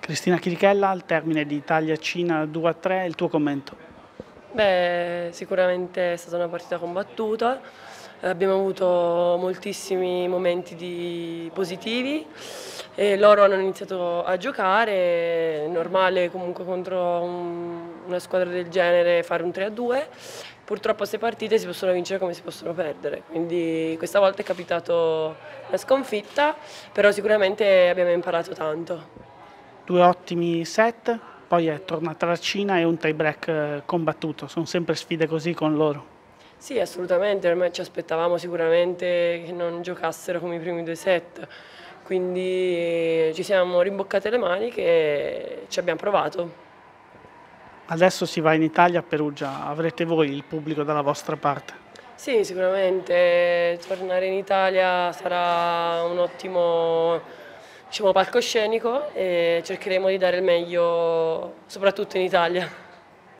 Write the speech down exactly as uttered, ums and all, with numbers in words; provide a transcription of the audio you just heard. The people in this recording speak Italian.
Cristina Chirichella, al termine di Italia-Cina due a tre, il tuo commento? Beh, sicuramente è stata una partita combattuta, abbiamo avuto moltissimi momenti di positivi e loro hanno iniziato a giocare, è normale comunque contro un- una squadra del genere fare un tre a due, purtroppo queste partite si possono vincere come si possono perdere, quindi questa volta è capitato una sconfitta, però sicuramente abbiamo imparato tanto. Due ottimi set, poi è tornata la Cina e un tie break eh, combattuto. Sono sempre sfide così con loro. Sì, assolutamente, ormai ci aspettavamo sicuramente che non giocassero come i primi due set, quindi eh, ci siamo rimboccate le maniche e ci abbiamo provato. Adesso si va in Italia a Perugia, avrete voi il pubblico dalla vostra parte. Sì, sicuramente tornare in Italia sarà un ottimo, diciamo, palcoscenico e cercheremo di dare il meglio soprattutto in Italia.